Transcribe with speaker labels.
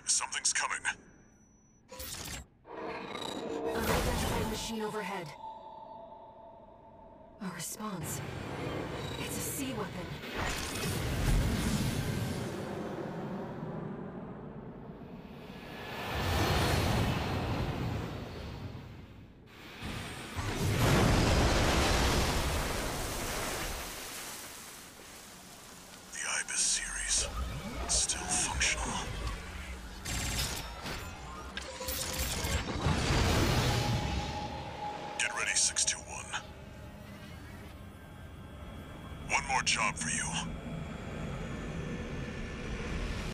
Speaker 1: Something's coming.
Speaker 2: Unidentified machine overhead. A response. It's a sea weapon.
Speaker 1: The Ibis series. Still functional. Get ready, 621. One more job for you.